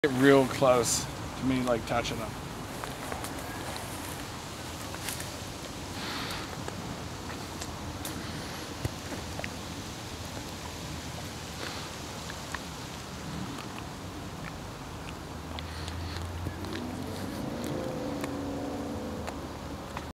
Get real close to me, like touching them.